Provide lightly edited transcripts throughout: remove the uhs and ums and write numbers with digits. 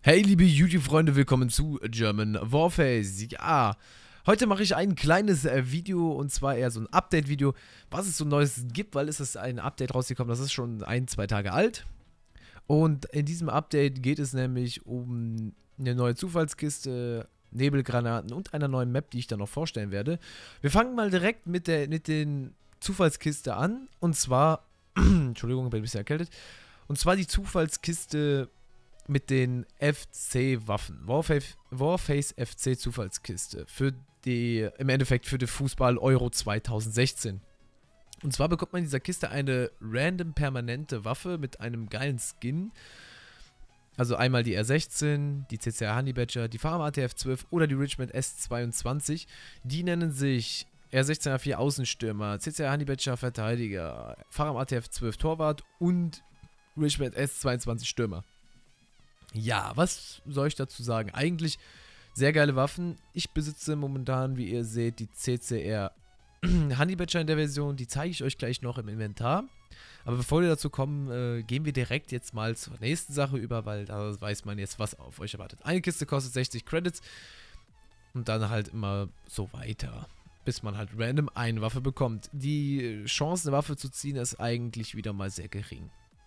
Hey liebe YouTube-Freunde, willkommen zu German Warface. Ja, heute mache ich ein kleines Video und zwar eher so ein Update-Video, was es so Neues gibt, weil es ist ein Update rausgekommen, das ist schon 1, 2 Tage alt. Und in diesem Update geht es nämlich um eine neue Zufallskiste, Nebelgranaten und einer neuen Map, die ich dann noch vorstellen werde. Wir fangen mal direkt mit den Zufallskiste an und zwar, Entschuldigung, bin ein bisschen erkältet, und zwar die Zufallskiste mit den FC-Waffen. Warface FC Zufallskiste. Im Endeffekt für den Fußball Euro 2016. Und zwar bekommt man in dieser Kiste eine random permanente Waffe mit einem geilen Skin. Also einmal die R16, die CCR Honey Badger, die Farm ATF 12 oder die Richmond S22. Die nennen sich R16 A4 Außenstürmer, CCR Honey Badger Verteidiger, Farm ATF 12 Torwart und Richmond S22 Stürmer. Ja, was soll ich dazu sagen? Eigentlich sehr geile Waffen. Ich besitze momentan, wie ihr seht, die CCR Honey Badger in der Version. Die zeige ich euch gleich noch im Inventar. Aber bevor wir dazu kommen, gehen wir direkt jetzt mal zur nächsten Sache über, weil da weiß man jetzt, was auf euch erwartet. Eine Kiste kostet 60 Credits und dann halt immer so weiter, bis man halt random eine Waffe bekommt. Die Chance, eine Waffe zu ziehen, ist eigentlich wieder mal sehr gering.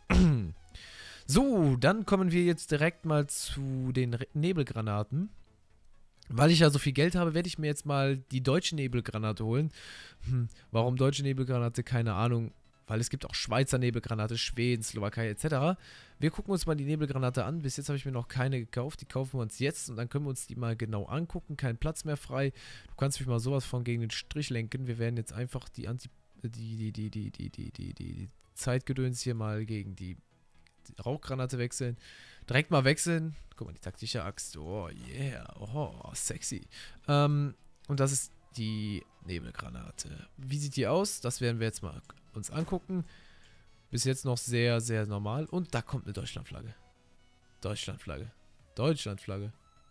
So, dann kommen wir jetzt direkt mal zu den Nebelgranaten. Weil ich ja so viel Geld habe, werde ich mir jetzt mal die deutsche Nebelgranate holen. Warum deutsche Nebelgranate? Keine Ahnung. Weil es gibt auch Schweizer Nebelgranate, Schweden, Slowakei etc. Wir gucken uns mal die Nebelgranate an. Bis jetzt habe ich mir noch keine gekauft. Die kaufen wir uns jetzt und dann können wir uns die mal genau angucken. Kein Platz mehr frei. Du kannst mich mal sowas von gegen den Strich lenken. Wir werden jetzt einfach die Zeitgedöns hier mal gegen die Rauchgranate wechseln. Direkt mal wechseln. Guck mal, die taktische Axt. Oh, yeah. Oh, sexy. Und das ist die Nebelgranate. Wie sieht die aus? Das werden wir jetzt mal uns angucken. Bis jetzt noch sehr, sehr normal. Und da kommt eine Deutschlandflagge. Deutschlandflagge. Deutschlandflagge.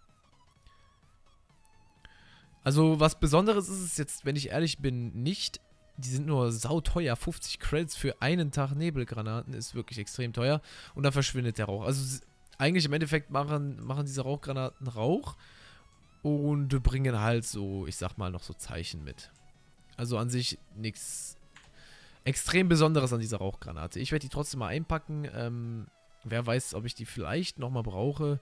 Also, was Besonderes ist es jetzt, wenn ich ehrlich bin, nicht. Die sind nur sauteuer. 50 Credits für einen Tag Nebelgranaten ist wirklich extrem teuer. Und dann verschwindet der Rauch. Also eigentlich im Endeffekt machen diese Rauchgranaten Rauch. Und bringen halt so, ich sag mal, noch so Zeichen mit. Also an sich nichts extrem Besonderes an dieser Rauchgranate. Ich werde die trotzdem mal einpacken. Wer weiß, ob ich die vielleicht nochmal brauche.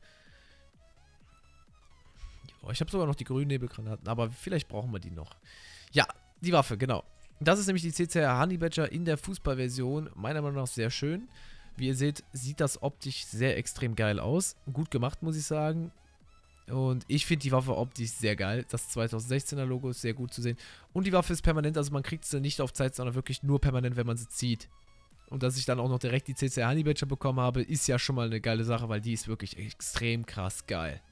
Oh, ich habe sogar noch die grünen Nebelgranaten. Aber vielleicht brauchen wir die noch. Ja, die Waffe, genau. Das ist nämlich die CCR Honey Badger in der Fußballversion. Meiner Meinung nach sehr schön. Wie ihr seht, sieht das optisch sehr extrem geil aus. Gut gemacht, muss ich sagen. Und ich finde die Waffe optisch sehr geil. Das 2016er Logo ist sehr gut zu sehen. Und die Waffe ist permanent, also man kriegt sie nicht auf Zeit, sondern wirklich nur permanent, wenn man sie zieht. Und dass ich dann auch noch direkt die CCR Honey Badger bekommen habe, ist ja schon mal eine geile Sache, weil die ist wirklich extrem krass geil.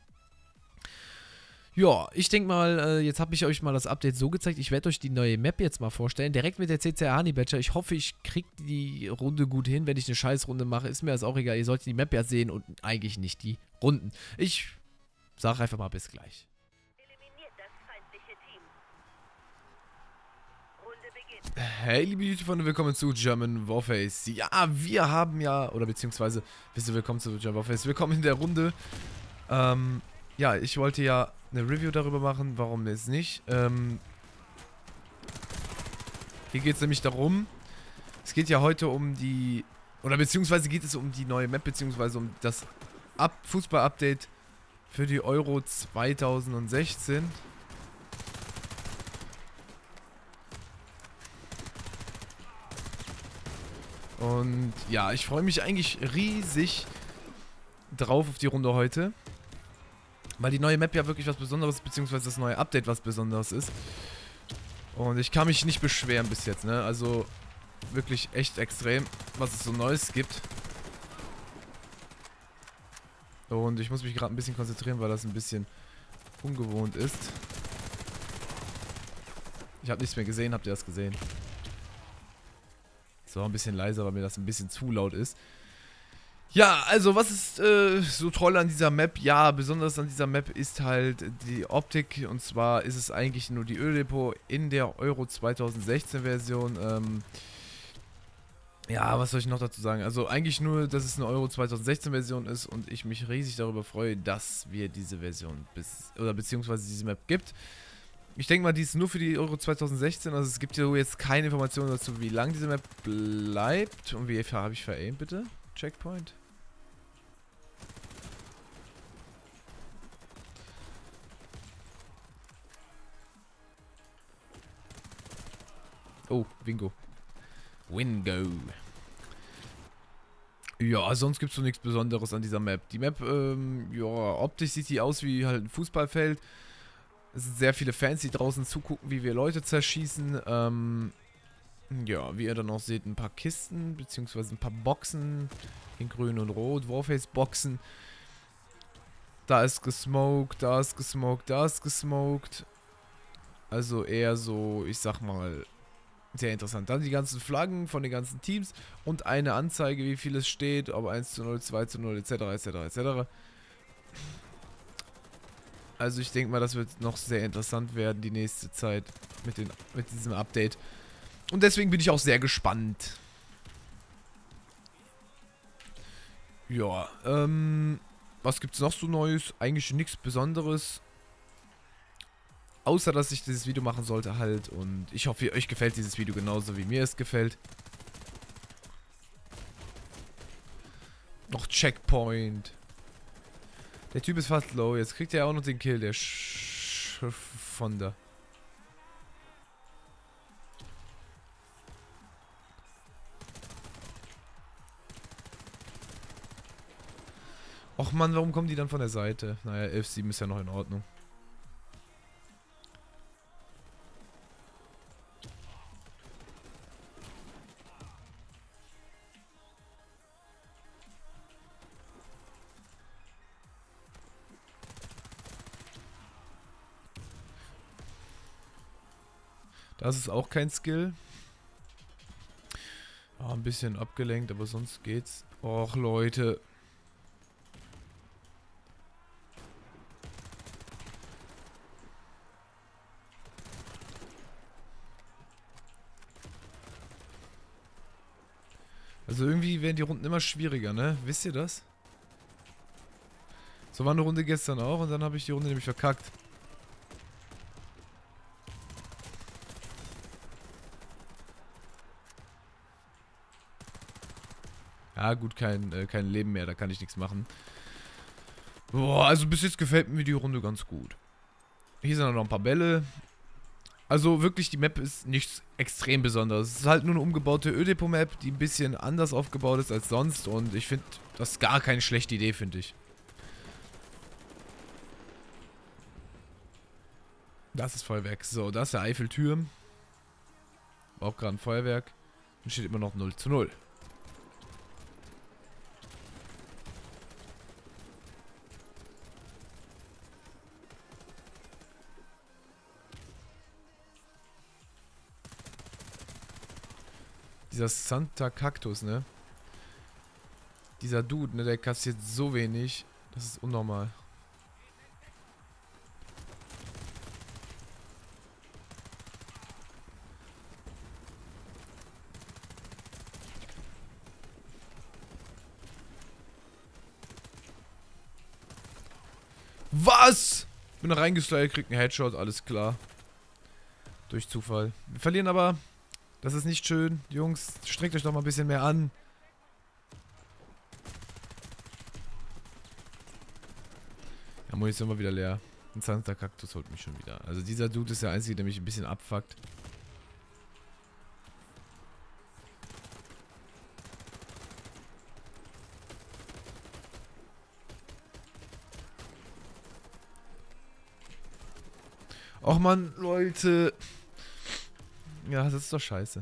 Ja, ich denke mal, jetzt habe ich euch mal das Update so gezeigt. Ich werde euch die neue Map jetzt mal vorstellen. Direkt mit der CCR Honey Badger. Ich hoffe, ich kriege die Runde gut hin. Wenn ich eine Scheißrunde mache, ist mir das auch egal. Ihr solltet die Map ja sehen und eigentlich nicht die Runden. Ich sage einfach mal bis gleich. Eliminiert das feindliche Team. Runde beginnt. Hey liebe YouTube-Freunde, willkommen zu German Warface. Ja, wir haben ja, oder beziehungsweise, willkommen zu German Warface. Willkommen in der Runde. Ja, ich wollte ja eine Review darüber machen, warum jetzt nicht. Hier geht es nämlich darum, es geht ja heute um die, oder beziehungsweise geht es um die neue Map, beziehungsweise um das Fußball-Update für die Euro 2016. Und ja, ich freue mich eigentlich riesig drauf auf die Runde heute. Weil die neue Map ja wirklich was Besonderes ist, beziehungsweise das neue Update was Besonderes ist. Und ich kann mich nicht beschweren bis jetzt, ne? Also wirklich echt extrem, was es so Neues gibt. Und ich muss mich gerade ein bisschen konzentrieren, weil das ein bisschen ungewohnt ist. Ich habe nichts mehr gesehen, habt ihr das gesehen? So, ein bisschen leiser, weil mir das ein bisschen zu laut ist. Ja, also was ist so toll an dieser Map? Ja, besonders an dieser Map ist halt die Optik. Und zwar ist es eigentlich nur die Öldepot in der Euro 2016 Version. Ja, was soll ich noch dazu sagen? Also eigentlich nur, dass es eine Euro 2016 Version ist und ich mich riesig darüber freue, dass wir diese Version beziehungsweise diese Map gibt. Ich denke mal, die ist nur für die Euro 2016, also es gibt ja jetzt keine Informationen dazu, wie lang diese Map bleibt. Und wie habe ich veraimt, bitte? Checkpoint. Oh, Wingo. Wingo. Ja, sonst gibt es so nichts Besonderes an dieser Map. Die Map, ja, optisch sieht die aus wie halt ein Fußballfeld. Es sind sehr viele Fans, die draußen zugucken, wie wir Leute zerschießen. Ja, wie ihr dann auch seht, ein paar Kisten, beziehungsweise ein paar Boxen. In grün und rot, Warface-Boxen. Da ist gesmoked, da ist gesmoked, da ist gesmoked. Also eher so, ich sag mal, sehr interessant. Dann die ganzen Flaggen von den ganzen Teams und eine Anzeige, wie viel es steht, ob 1:0, 2:0, etc., etc., etc. Also ich denke mal, das wird noch sehr interessant werden die nächste Zeit mit diesem Update. Und deswegen bin ich auch sehr gespannt. Ja, was gibt's noch so Neues? Eigentlich nichts Besonderes. Außer, dass ich dieses Video machen sollte halt. Und ich hoffe, euch gefällt dieses Video genauso, wie mir es gefällt. Noch Checkpoint. Der Typ ist fast low. Jetzt kriegt er auch noch den Kill, der von da. Och Mann, warum kommen die dann von der Seite? Naja, 11:7 ist ja noch in Ordnung. Das ist auch kein Skill. Ja, ein bisschen abgelenkt, aber sonst geht's. Och, Leute. Also irgendwie werden die Runden immer schwieriger, ne? Wisst ihr das? So war eine Runde gestern auch und dann habe ich die Runde nämlich verkackt. Ja gut, kein Leben mehr, da kann ich nichts machen. Boah, also bis jetzt gefällt mir die Runde ganz gut. Hier sind noch ein paar Bälle. Also wirklich, die Map ist nichts extrem Besonderes. Es ist halt nur eine umgebaute Ödepo-Map, die ein bisschen anders aufgebaut ist als sonst. Und ich finde, das ist gar keine schlechte Idee, finde ich. Das ist Feuerwerk. So, das ist der Eiffelturm. War auch gerade ein Feuerwerk. Und steht immer noch 0:0. Dieser Santa Cactus, ne? Dieser Dude, ne? Der kassiert so wenig. Das ist unnormal. Was? Bin da reingeslidet, kriegt einen Headshot, alles klar. Durch Zufall. Wir verlieren aber. Das ist nicht schön. Jungs, streckt euch doch mal ein bisschen mehr an. Ja, Munition war wieder leer. Ein Santa Cactus holt mich schon wieder. Also dieser Dude ist der einzige, der mich ein bisschen abfuckt. Och man, Leute. Ja, das ist doch scheiße.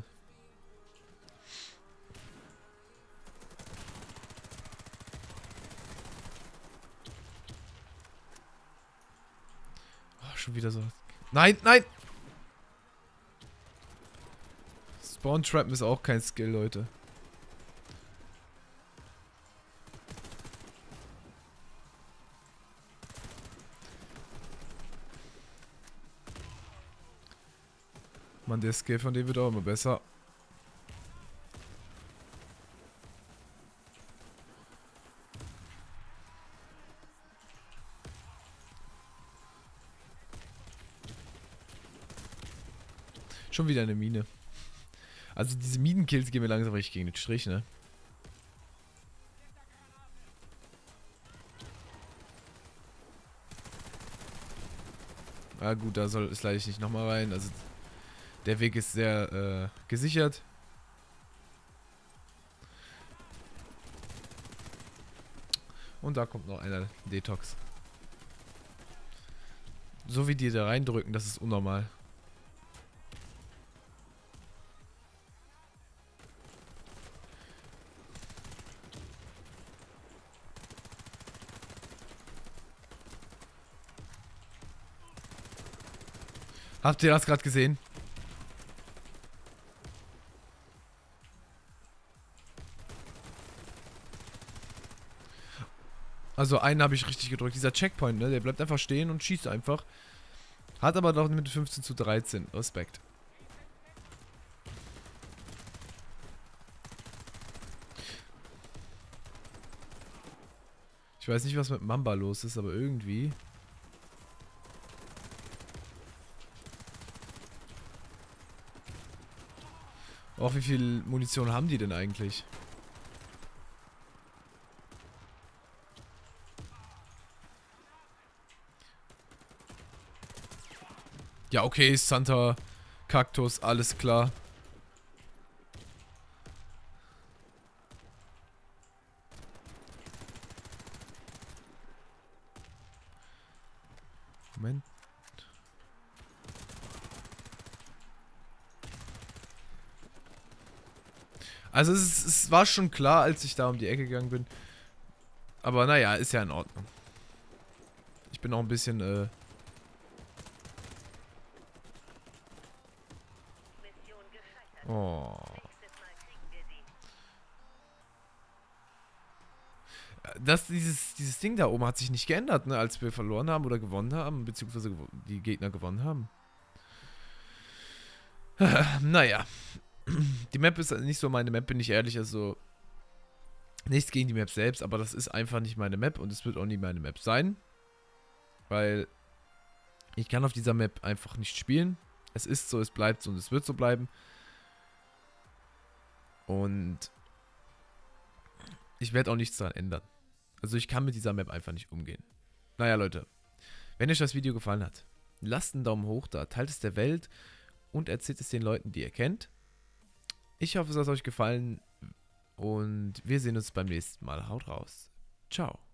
Oh, schon wieder so. Nein, nein! Spawn Trappen ist auch kein Skill, Leute. Mann, der Skill von dem wird auch immer besser. Schon wieder eine Mine. Also diese Minenkills gehen mir langsam richtig gegen den Strich, ne? Ah gut, da soll es leider nicht nochmal rein. Also der Weg ist sehr gesichert. Und da kommt noch einer Detox. So wie die da reindrücken, das ist unnormal. Habt ihr das gerade gesehen? Also einen habe ich richtig gedrückt. Dieser Checkpoint, ne? Der bleibt einfach stehen und schießt einfach. Hat aber doch mit 15:13. Respekt. Ich weiß nicht, was mit Mamba los ist, aber irgendwie... Och, wie viel Munition haben die denn eigentlich? Ja, okay, Santa, Kaktus, alles klar. Moment. Also es war schon klar, als ich da um die Ecke gegangen bin. Aber naja, ist ja in Ordnung. Ich bin auch ein bisschen, Mission gescheitert. Oh. Nächstes Mal kriegen wir sie. Dieses Ding da oben hat sich nicht geändert, ne, als wir verloren haben oder gewonnen haben, beziehungsweise die Gegner gewonnen haben. Naja. Die Map ist nicht so meine Map, bin ich ehrlich, also nichts gegen die Map selbst, aber das ist einfach nicht meine Map und es wird auch nie meine Map sein, weil ich kann auf dieser Map einfach nicht spielen. Es ist so, es bleibt so und es wird so bleiben. Und ich werde auch nichts daran ändern. Also ich kann mit dieser Map einfach nicht umgehen. Naja, Leute, wenn euch das Video gefallen hat, lasst einen Daumen hoch da, teilt es der Welt und erzählt es den Leuten, die ihr kennt. Ich hoffe, es hat euch gefallen und wir sehen uns beim nächsten Mal. Haut raus. Ciao.